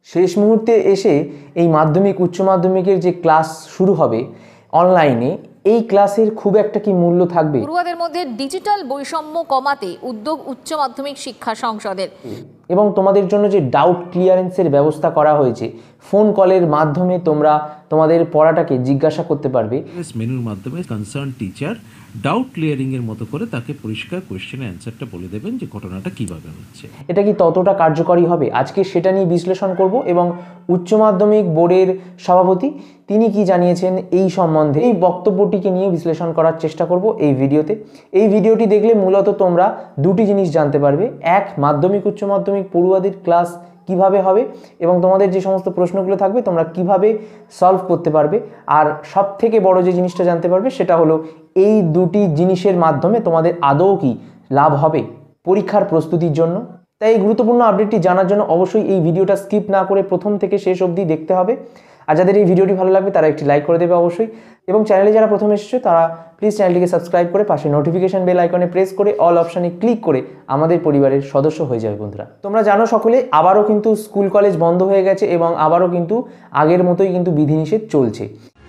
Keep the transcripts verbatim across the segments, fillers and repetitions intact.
শেষ মুহূর্তে এসে এই মাধ্যমিক উচ্চ মাধ্যমিকের যে ক্লাস শুরু হবে অনলাইনে, এই ক্লাসের খুব একটা কি মূল্য থাকবে? পড়ুয়াদের মধ্যে ডিজিটাল বৈষম্য কমাতে উদ্যোগ উচ্চ মাধ্যমিক শিক্ষা সংসদের। এবং তোমাদের জন্য যে ডাউট ক্লিয়ারেন্সের ব্যবস্থা করা হয়েছে, ফোন কলের মাধ্যমে তোমরা তোমাদের পড়াটাকে জিজ্ঞাসা করতে পারবে। মেনুর মাধ্যমে কনসার্ন টিচার ডাউট ক্লিয়ারিং এর মতো করে তাকে পরিষ্কার কোশ্চেন অ্যান্সারটা বলে দেবেন যে ঘটনাটা কিভাবে হচ্ছে। এটা কি ততটা কার্যকরী হবে? আজকে সেটা নিয়ে বিশ্লেষণ করব এবং উচ্চ মাধ্যমিক বোর্ডের সভাপতি তিনি কি জানিয়েছেন এই সম্বন্ধে, এই বক্তব্যটিকে নিয়ে বিশ্লেষণ করার চেষ্টা করব এই ভিডিওতে। এই ভিডিওটি দেখলে মূলত তোমরা দুটি জিনিস জানতে পারবে। এক, মাধ্যমিক উচ্চ মাধ্যমিক পড়ুয়াদের ক্লাস কিভাবে হবে এবং তোমাদের যে সমস্ত প্রশ্নগুলো থাকবে তোমরা কিভাবে সলভ করতে পারবে। আর সব থেকে বড় যে জিনিসটা জানতে পারবে সেটা হলো এই দুটি জিনিসের মাধ্যমে তোমাদের আদৌ কি লাভ হবে পরীক্ষার প্রস্তুতির জন্য। তাই এই গুরুত্বপূর্ণ আপডেটটি জানার জন্য অবশ্যই এই ভিডিওটা স্কিপ না করে প্রথম থেকে শেষ অবধি দেখতে হবে। আর যাদের এই ভিডিওটি ভালো লাগবে তারা একটি লাইক করে দেবে অবশ্যই, এবং চ্যানেলে যারা প্রথম এসেছে তারা প্লিজ চ্যানেলটিকে সাবস্ক্রাইব করে পাশে নোটিফিকেশন বেল আইকনে প্রেস করে অল অপশানে ক্লিক করে আমাদের পরিবারের সদস্য হয়ে যাবে। বন্ধুরা, তোমরা জানো সকলে আবারও কিন্তু স্কুল কলেজ বন্ধ হয়ে গেছে এবং আবারও কিন্তু আগের মতোই কিন্তু বিধিনিষেধ চলছে।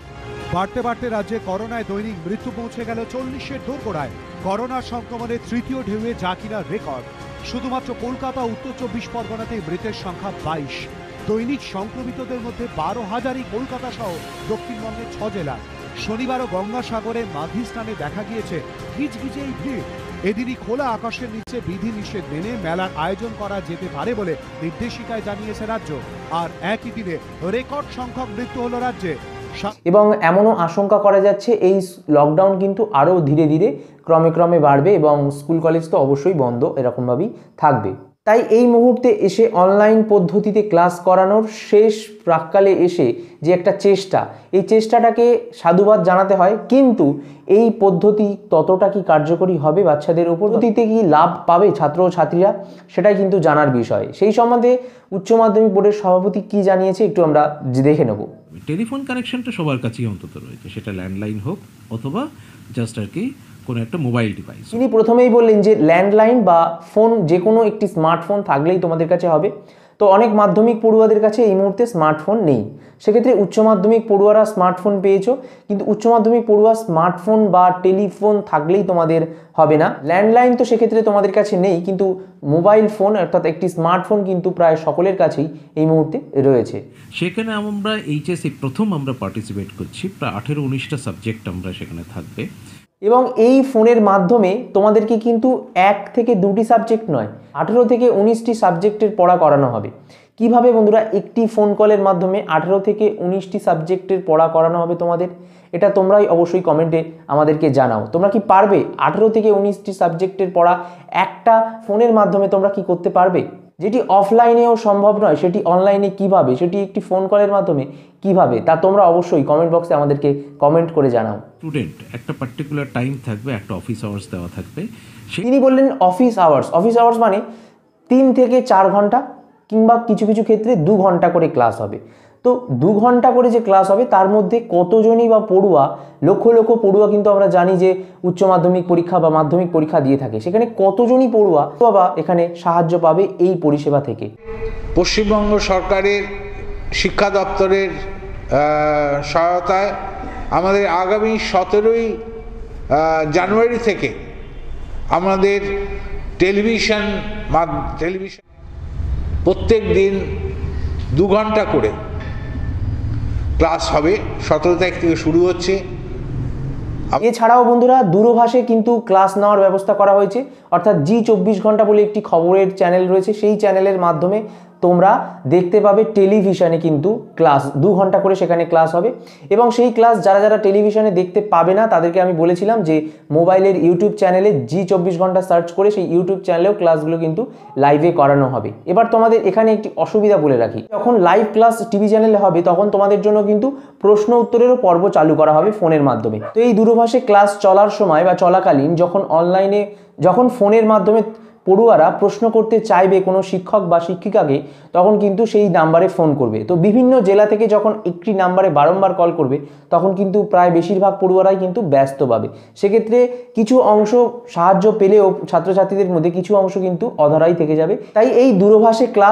বাড়তে বাড়তে রাজ্যে করোনায় দৈনিক মৃত্যু পৌঁছে গেল চল্লিশের দোরগোড়ায়। করোনার সংক্রমণের তৃতীয় ঢেউয়ে যা কিনা রেকর্ড। শুধুমাত্র কলকাতা উত্তর চব্বিশ পরগনাতেই মৃতের সংখ্যা বাইশ। দৈনিক সংক্রমিতদের মধ্যে বারো হাজারই কলকাতা সহ দক্ষিণবঙ্গের ছ জেলায়। শনিবারও গঙ্গাসাগরে মাঘী স্নানে দেখা গিয়েছে গিজগিজে এই ভিড়। এদিনই খোলা আকাশের নিচে বিধি নিষেধ মেনে মেলার আয়োজন করা যেতে পারে বলে নির্দেশিকায় জানিয়েছে রাজ্য। আর একই দিনে রেকর্ড সংখ্যক মৃত্যু হলো রাজ্যে। এবং এমনও আশঙ্কা করা যাচ্ছে এই লকডাউন কিন্তু আরও ধীরে ধীরে ক্রমে ক্রমে বাড়বে এবং স্কুল কলেজ তো অবশ্যই বন্ধ এরকমভাবেই থাকবে। তাই এই মুহূর্তে এসে অনলাইন পদ্ধতিতে ক্লাস করানোর শেষ প্রাককালে এসে যে একটা চেষ্টা, এই চেষ্টাটাকে সাধুবাদ জানাতে হয়। কিন্তু এই পদ্ধতি ততটা কি কার্যকরী হবে বাচ্চাদের উপর, পদ্ধতিতে কি লাভ পাবে ছাত্র ও ছাত্রীরা, সেটাই কিন্তু জানার বিষয়। সেই সম্বন্ধে উচ্চ মাধ্যমিক বোর্ডের সভাপতি কি জানিয়েছে একটু আমরা দেখে নেব। টেলিফোন কানেকশনটা সবার কাছেই অন্তত রয়েছে, সেটা ল্যান্ডলাইন হোক অথবা জাস্ট আর কি কোনো একটা মোবাইল ডিভাইস। তিনি প্রথমেই বললেন যে ল্যান্ডলাইন বা ফোন, যে কোনো একটি স্মার্টফোন থাকলেই তোমাদের কাছে হবে। তো অনেক মাধ্যমিক পড়ুয়াদের কাছে এই মুহূর্তে স্মার্টফোন নেই, সেক্ষেত্রে উচ্চ মাধ্যমিক পড়ুয়ারা স্মার্টফোন পেয়েছো, কিন্তু উচ্চ মাধ্যমিক পড়ুয়া স্মার্টফোন বা টেলিফোন থাকলেই তোমাদের হবে না। ল্যান্ডলাইন তো সেক্ষেত্রে তোমাদের কাছে নেই, কিন্তু মোবাইল ফোন অর্থাৎ একটি স্মার্টফোন কিন্তু প্রায় সকলের কাছেই এই মুহূর্তে রয়েছে। সেখানে আমরা এইচএসে প্রথম আমরা পার্টিসিপেট করছি, প্রায় আঠেরো উনিশটা সাবজেক্ট আমরা সেখানে থাকবে। এবং এই ফোনের মাধ্যমে তোমাদেরকে কিন্তু এক থেকে দুটি সাবজেক্ট নয়, আঠেরো থেকে উনিশটি সাবজেক্টের পড়া করানো হবে। কিভাবে বন্ধুরা একটি ফোন কলের মাধ্যমে আঠেরো থেকে উনিশটি সাবজেক্টের পড়া করানো হবে তোমাদের, এটা তোমরাই অবশ্যই কমেন্টে আমাদেরকে জানাও। তোমরা কি পারবে আঠেরো থেকে উনিশটি সাবজেক্টের পড়া একটা ফোনের মাধ্যমে তোমরা কি করতে পারবে? যেটি অফলাইনেও সম্ভব নয় সেটি অনলাইনে কিভাবে, সেটি একটি ফোন কলের মাধ্যমে কিভাবে, তা তোমরা অবশ্যই কমেন্ট বক্সে আমাদেরকে কমেন্ট করে জানাও। স্টুডেন্ট একটা পার্টিকুলার টাইম থাকবে, একটা অফিস আওয়ার্স দেওয়া থাকবে। তিনি বললেন অফিস আওয়ার্স, অফিস আওয়ার্স মানে তিন থেকে চার ঘন্টা কিংবা কিছু কিছু ক্ষেত্রে দু ঘন্টা করে ক্লাস হবে। তো দু ঘন্টা করে যে ক্লাস হবে তার মধ্যে কতজনই বা পড়ুয়া, লক্ষ লক্ষ পড়ুয়া কিন্তু আমরা জানি যে উচ্চ মাধ্যমিক পরীক্ষা বা মাধ্যমিক পরীক্ষা দিয়ে থাকে, সেখানে কতজনই পড়ুয়া বা এখানে সাহায্য পাবে এই পরিষেবা থেকে। পশ্চিমবঙ্গ সরকারের শিক্ষা দপ্তরের সহায়তায় আমাদের আগামী সতেরোই জানুয়ারি থেকে আমাদের টেলিভিশন টেলিভিশন প্রত্যেক দিন দু ঘন্টা করে ক্লাস হবে, সতেরো তারিখ থেকে শুরু হচ্ছে। এছাড়াও বন্ধুরা দূরভাষে কিন্তু ক্লাস নেওয়ার ব্যবস্থা করা হয়েছে, অর্থাৎ জি চব্বিশ ঘন্টা বলে একটি খবরের চ্যানেল রয়েছে, সেই চ্যানেলের মাধ্যমে তোমরা দেখতে পাবে টেলিভিশনে কিন্তু ক্লাস দু ঘন্টা করে সেখানে ক্লাস হবে। এবং সেই ক্লাস যারা যারা টেলিভিশনে দেখতে পাবে না তাদেরকে আমি বলেছিলাম যে মোবাইলের ইউটিউব চ্যানেলে জি চব্বিশ ঘন্টা সার্চ করে সেই ইউটিউব চ্যানেলেও ক্লাসগুলো কিন্তু লাইভে করানো হবে। এবার তোমাদের এখানে একটি অসুবিধা বলে রাখি, যখন লাইভ ক্লাস টিভি চ্যানেলে হবে তখন তোমাদের জন্য কিন্তু প্রশ্ন উত্তরেরও পর্ব চালু করা হবে ফোনের মাধ্যমে। তো এই দূরভাষে ক্লাস চলার সময় বা চলাকালীন যখন অনলাইনে যখন ফোনের মাধ্যমে পড়ুয়ারা প্রশ্ন করতে চাইবে কোনো শিক্ষক বা শিক্ষিকাকে, তখন কিন্তু সেই নাম্বারে ফোন করবে। তো বিভিন্ন জেলা থেকে যখন একটি নাম্বারে বারংবার কল করবে তখন কিন্তু প্রায় বেশিরভাগ পড়ুয়ারাই কিন্তু ব্যস্ত পাবে। সেক্ষেত্রে কিছু অংশ সাহায্য পেলেও ছাত্রছাত্রীদের মধ্যে কিছু অংশ কিন্তু অধরাই থেকে যাবে। তাই এই দূরভাষে ক্লাস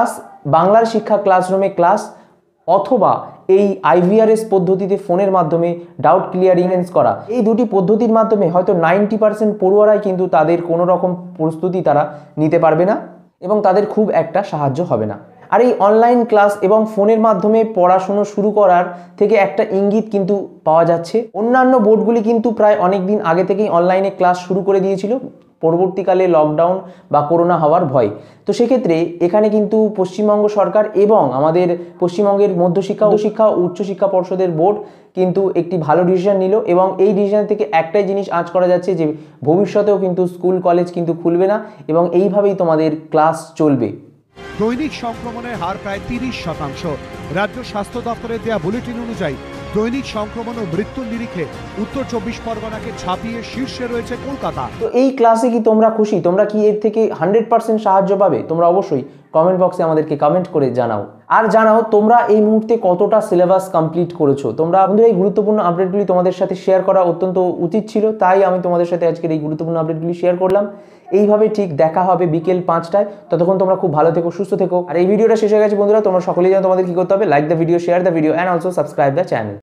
বাংলার শিক্ষা ক্লাসরুমে ক্লাস অথবা এই আইভিআরএস পদ্ধতিতে ফোনের মাধ্যমে ডাউট ক্লিয়ারিংস করা। এই দুটি পদ্ধতির মাধ্যমে হয়তো নাইনটি পার্সেন্ট পড়ুয়ারাই কিন্তু তাদের কোনো রকম প্রস্তুতি তারা নিতে পারবে না এবং তাদের খুব একটা সাহায্য হবে না। আর এই অনলাইন ক্লাস এবং ফোনের মাধ্যমে পড়াশুনো শুরু করার থেকে একটা ইঙ্গিত কিন্তু পাওয়া যাচ্ছে। অন্যান্য বোর্ডগুলি কিন্তু প্রায় অনেক দিন আগে থেকেই অনলাইনে ক্লাস শুরু করে দিয়েছিল পরবর্তীকালে লকডাউন বা করোনা হওয়ার ভয়। তো সেক্ষেত্রে এখানে কিন্তু পশ্চিমবঙ্গ সরকার এবং আমাদের পশ্চিমবঙ্গের মধ্যশিক্ষা ও শিক্ষা ও উচ্চশিক্ষা পর্ষদের বোর্ড কিন্তু একটি ভালো ডিসিশন নিল এবং এই ডিসিশন থেকে একটাই জিনিস আঁচ করা যাচ্ছে যে ভবিষ্যতেও কিন্তু স্কুল কলেজ কিন্তু খুলবে না এবং এইভাবেই তোমাদের ক্লাস চলবে। দৈনিক সংক্রমণের হার প্রায় তিরিশ শতাংশ। রাজ্য স্বাস্থ্য দপ্তরের দেওয়া বুলেটিন অনুযায়ী দৈনিক সংক্রমণ ও মৃত্যুর নিরিখে উত্তর চব্বিশ পরগনাকে ছাপিয়ে শীর্ষে রয়েছে কলকাতা। তো এই ক্লাসে কি তোমরা খুশি? তোমরা কি এর থেকে হান্ড্রেড পার্সেন্ট সাহায্য পাবে? তোমরা অবশ্যই কমেন্ট বক্সে আমাদেরকে কমেন্ট করে জানাও। আর জানাও তোমরা এই মুহূর্তে কতটা সিলেবাস কমপ্লিট করেছো। তোমরা বন্ধুরা এই গুরুত্বপূর্ণ আপডেটগুলি তোমাদের সাথে শেয়ার করা অত্যন্ত উচিত ছিল, তাই আমি তোমাদের সাথে আজকের এই গুরুত্বপূর্ণ আপডেটগুলি শেয়ার করলাম। এইভাবে ঠিক দেখা হবে বিকেল পাঁচটায়। ততক্ষণ তোমরা খুব ভালো থেকো, সুস্থ থেকো। আর এই ভিডিওটা শেষ হয়ে গেছে বন্ধুরা, তোমরা সকলেই জানো তোমাদের কি করতে হবে। Like the video, share the video and also subscribe the channel.